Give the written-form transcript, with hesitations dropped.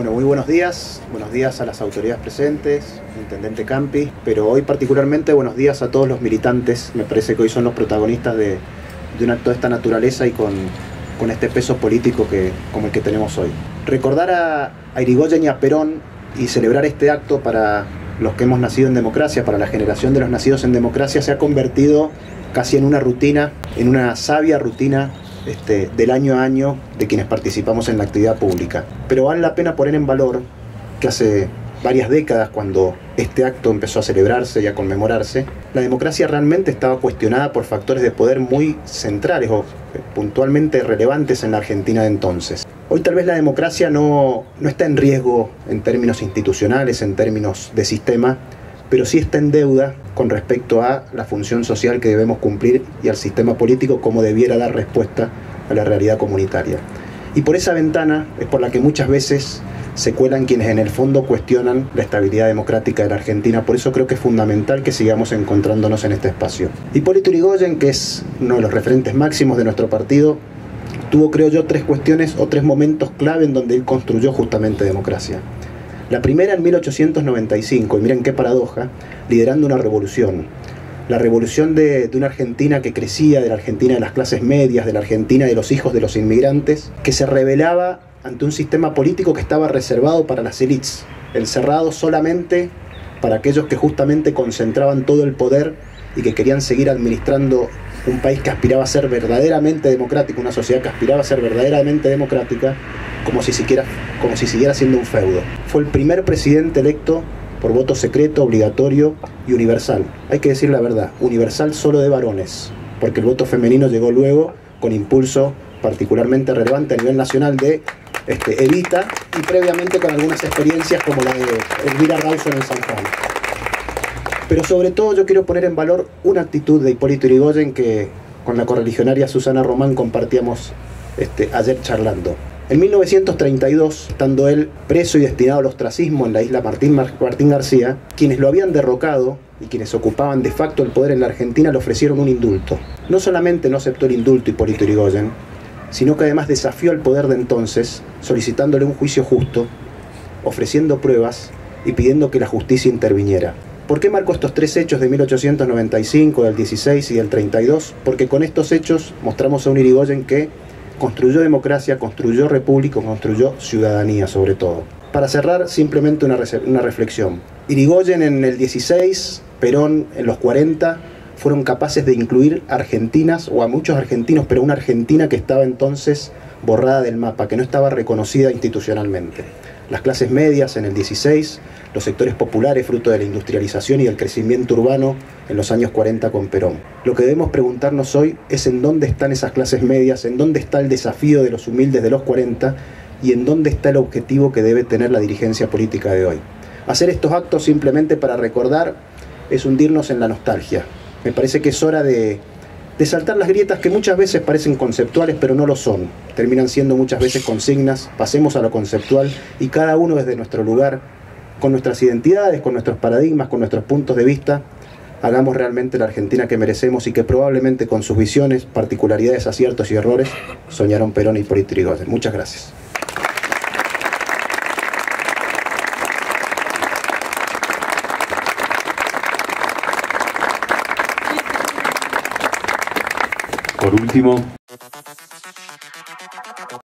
Bueno, muy buenos días a las autoridades presentes, Intendente Campi, pero hoy particularmente buenos días a todos los militantes. Me parece que hoy son los protagonistas de un acto de esta naturaleza y con este peso político como el que tenemos hoy. Recordar a Irigoyen y a Perón y celebrar este acto para los que hemos nacido en democracia, para la generación de los nacidos en democracia, se ha convertido casi en una rutina, en una sabia rutina del año a año de quienes participamos en la actividad pública. Pero vale la pena poner en valor que hace varias décadas, cuando este acto empezó a celebrarse y a conmemorarse, la democracia realmente estaba cuestionada por factores de poder muy centrales o puntualmente relevantes en la Argentina de entonces. Hoy tal vez la democracia no está en riesgo en términos institucionales, en términos de sistema, pero sí está en deuda con respecto a la función social que debemos cumplir y al sistema político como debiera dar respuesta a la realidad comunitaria. Y por esa ventana es por la que muchas veces se cuelan quienes en el fondo cuestionan la estabilidad democrática de la Argentina. Por eso creo que es fundamental que sigamos encontrándonos en este espacio. Hipólito Yrigoyen, que es uno de los referentes máximos de nuestro partido, tuvo, creo yo, tres cuestiones o tres momentos clave en donde él construyó justamente democracia. La primera en 1895, y miren qué paradoja, liderando una revolución. La revolución de una Argentina que crecía, de la Argentina de las clases medias, de la Argentina de los hijos de los inmigrantes, que se rebelaba ante un sistema político que estaba reservado para las élites, encerrado solamente para aquellos que justamente concentraban todo el poder y que querían seguir administrando un país que aspiraba a ser verdaderamente democrático, una sociedad que aspiraba a ser verdaderamente democrática, como si siguiera siendo un feudo. Fue el primer presidente electo por voto secreto, obligatorio y universal. Hay que decir la verdad, universal solo de varones, porque el voto femenino llegó luego con impulso particularmente relevante a nivel nacional de Evita y previamente con algunas experiencias como la de Elvira Rawson en San Juan. Pero sobre todo yo quiero poner en valor una actitud de Hipólito Yrigoyen que con la correligionaria Susana Román compartíamos ayer charlando. En 1932, estando él preso y destinado al ostracismo en la isla Martín García, quienes lo habían derrocado y quienes ocupaban de facto el poder en la Argentina le ofrecieron un indulto. No solamente no aceptó el indulto Hipólito Yrigoyen, sino que además desafió al poder de entonces, solicitándole un juicio justo, ofreciendo pruebas y pidiendo que la justicia interviniera. ¿Por qué marco estos tres hechos de 1895, del 16 y del 32? Porque con estos hechos mostramos a un Yrigoyen que construyó democracia, construyó república, construyó ciudadanía sobre todo. Para cerrar, simplemente una reflexión. Yrigoyen en el 16, Perón en los 40, fueron capaces de incluir argentinas, o a muchos argentinos, pero una Argentina que estaba entonces borrada del mapa, que no estaba reconocida institucionalmente. Las clases medias en el 16, los sectores populares fruto de la industrialización y el crecimiento urbano en los años 40 con Perón. Lo que debemos preguntarnos hoy es en dónde están esas clases medias, en dónde está el desafío de los humildes de los 40 y en dónde está el objetivo que debe tener la dirigencia política de hoy. Hacer estos actos simplemente para recordar es hundirnos en la nostalgia. Me parece que es hora de saltar las grietas que muchas veces parecen conceptuales pero no lo son. Terminan siendo muchas veces consignas. Pasemos a lo conceptual y cada uno desde nuestro lugar, con nuestras identidades, con nuestros paradigmas, con nuestros puntos de vista, hagamos realmente la Argentina que merecemos y que probablemente con sus visiones, particularidades, aciertos y errores soñaron Perón y Hipólito Yrigoyen. Muchas gracias. Por último,